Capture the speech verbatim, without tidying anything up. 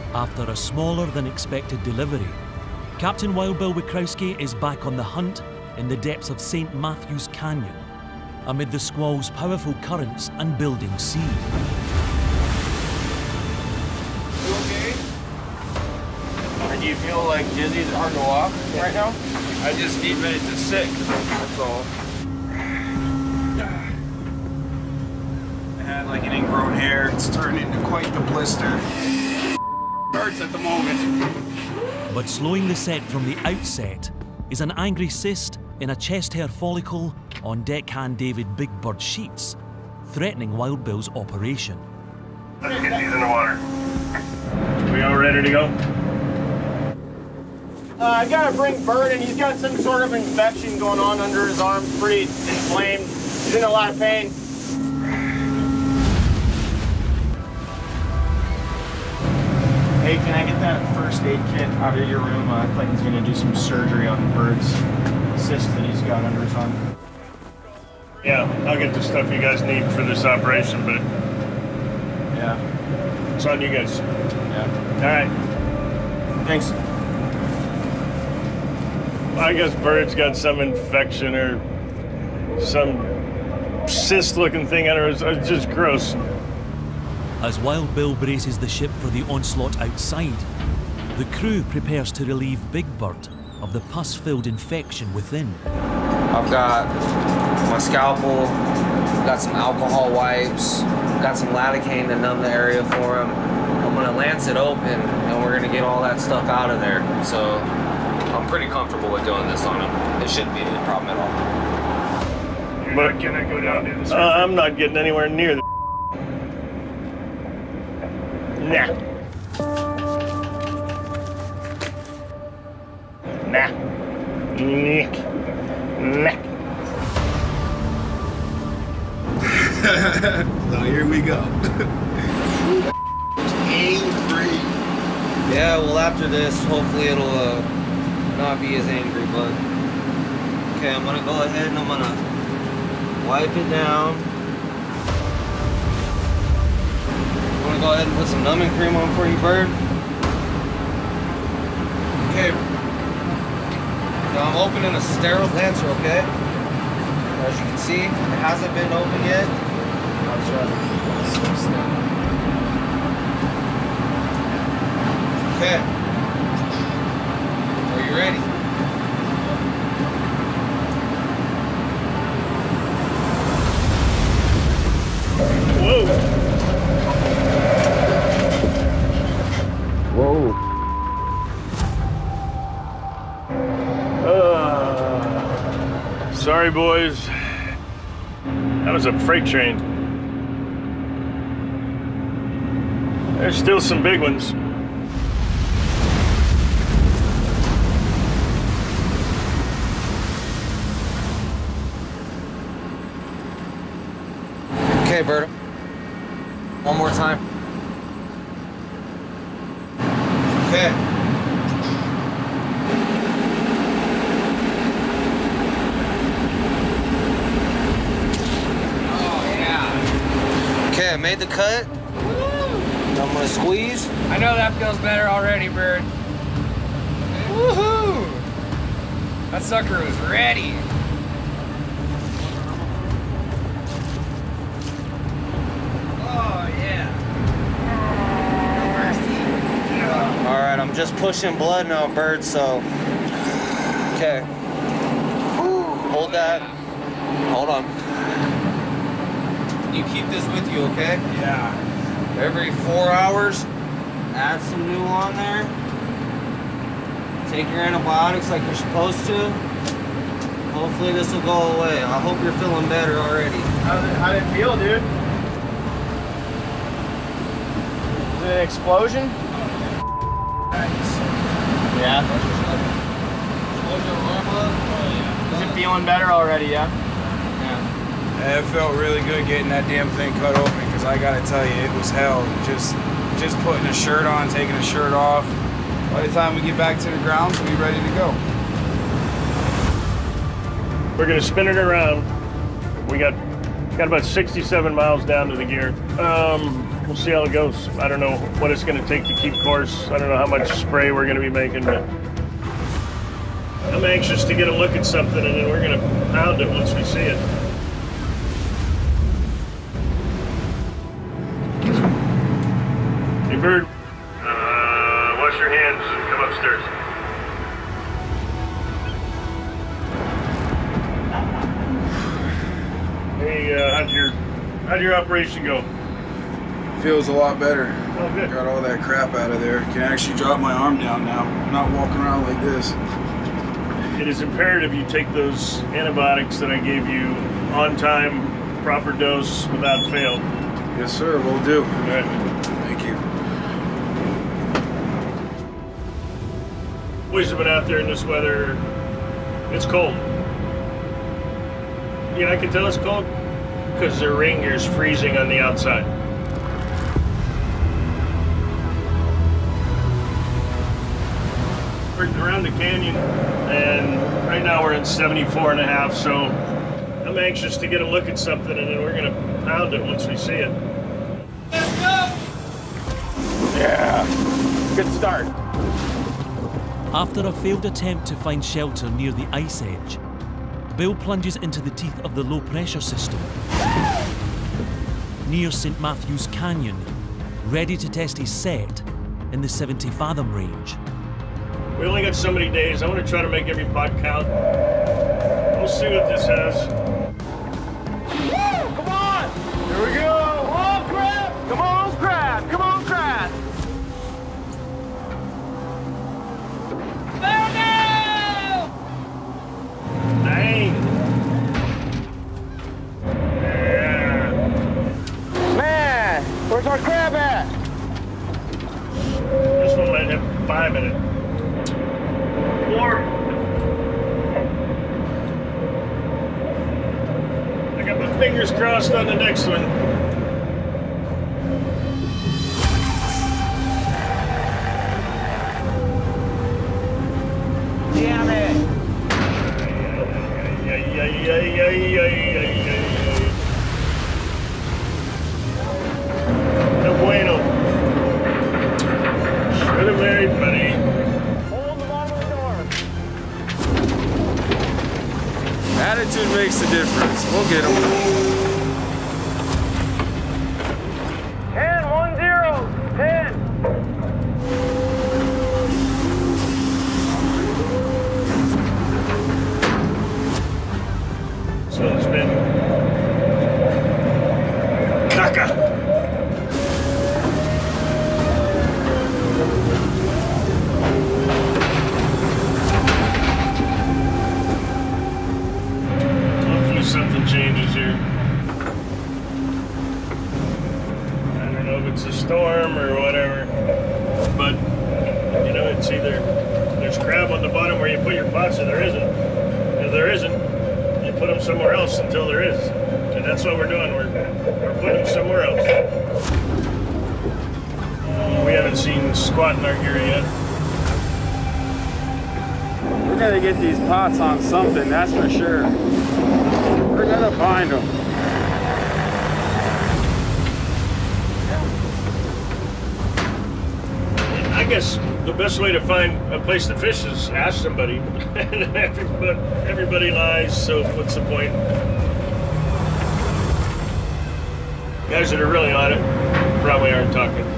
After a smaller than expected delivery, Captain Wild Bill Wikrowski is back on the hunt in the depths of Saint Matthews Canyon, amid the squall's powerful currents and building sea. You okay? And do you feel like dizzy? Is it hard to walk yeah. right now? I just need a minute to sit, that's all. I had like an ingrown hair. It's turned into quite the blister. Hurts at the moment. But slowing the set from the outset is an angry cyst in a chest hair follicle on deckhand David Big Bird Sheets, threatening Wild Bill's operation. Let's get these in the water. We all ready to go? Uh, I gotta bring Bird in. He's got some sort of infection going on under his arm, pretty inflamed. He's in a lot of pain. Hey, can I get that first aid kit out of your room? Uh, Clayton's gonna do some surgery on Bird's cyst that he's got under his arm. Yeah, I'll get the stuff you guys need for this operation, but yeah, it's on you guys. Yeah. All right. Thanks. I guess Bird's got some infection or some cyst-looking thing under his. It's just gross. As Wild Bill braces the ship for the onslaught outside, the crew prepares to relieve Big Bird of the pus-filled infection within. I've got my scalpel, got some alcohol wipes, got some lidocaine to numb the area for him. I'm gonna lance it open and we're gonna get all that stuff out of there. So I'm pretty comfortable with doing this on him. It shouldn't be a problem at all. You're but, not gonna go down to this? Uh, I'm not getting anywhere near the Nah. Nah. Nick. Nick. So here we go. Angry. Yeah, well after this, hopefully it'll uh, not be as angry, but okay, I'm gonna go ahead and I'm gonna wipe it down. I'm gonna go ahead and put some numbing cream on for you, Bird. Okay. Now I'm opening a sterile lancer, okay? As you can see, it hasn't been opened yet. Okay. Are you ready? Whoa. Whoa. Uh, sorry, boys. That was a freight train. There's still some big ones. Okay, Bird. One more time. Okay. Oh, yeah. Okay, I made the cut. Woo! I'm gonna squeeze. I know that feels better already, Bird. Woohoo! That sucker was ready. Oh, yeah. All right, I'm just pushing blood now, Bird, so. Okay. Hold that. Hold on. You keep this with you, okay? Yeah. Every four hours, add some new on there. Take your antibiotics like you're supposed to. Hopefully this will go away. I hope you're feeling better already. How did it, how did it feel, dude? Is it an explosion? Yeah. Is it feeling better already, yeah? Yeah. It felt really good getting that damn thing cut open, because I gotta tell you, it was hell. Just just putting a shirt on, taking a shirt off. By the time we get back to the grounds, we'll be ready to go. We're gonna spin it around. We got got about sixty-seven miles down to the gear. Um, we'll see how it goes. I don't know what it's going to take to keep course. I don't know how much spray we're going to be making, but I'm anxious to get a look at something, and then we're going to pound it once we see it. Hey, Bird. Uh, wash your hands and come upstairs. Hey, uh, how'd your how'd your operation go? Feels a lot better. Oh, good. Got all that crap out of there. Can actually drop my arm down now. I'm not walking around like this. It is imperative you take those antibiotics that I gave you on time, proper dose, without fail. Yes, sir. Will do. All right. Thank you. Boys have been out there in this weather. It's cold. Yeah, I can tell it's cold because their rain gear's freezing on the outside. We're around the canyon, and right now we're in seventy-four and a half, so I'm anxious to get a look at something, and then we're gonna pound it once we see it. Let's go! Yeah, good start. After a failed attempt to find shelter near the ice edge, Bill plunges into the teeth of the low-pressure system near Saint Matthews Canyon, ready to test his set in the seventy fathom range. We only got so many days. I want to try to make every pot count. We'll see what this has. Woo! Come on! Here we go! Come on, crab! Come on, crab! Come on, crab! Oh no! Dang! Yeah. Man, where's our crab at? This one might have five in it. Four. I got my fingers crossed on the next one. Damn it! Ay, ay, ay, ay, ay, ay, ay, ay. No bueno. Should have married, buddy. Hold the bottom of the door. Attitude makes the difference. We'll get them. Ten, one, zero, ten. This one's been Naka. Hopefully something changes here. I don't know if it's a storm or whatever, but you know, it's either there's crab on the bottom where you put your pots or there isn't. If there isn't, you put them somewhere else until there is. And that's what we're doing. We're, we're putting them somewhere else. We haven't seen squat in our gear yet. We're gonna get these pots on something, that's for sure. We're gonna find them. I guess the best way to find a place to fish is ask somebody. And everybody, everybody lies, so what's the point? Guys that are really on it probably aren't talking.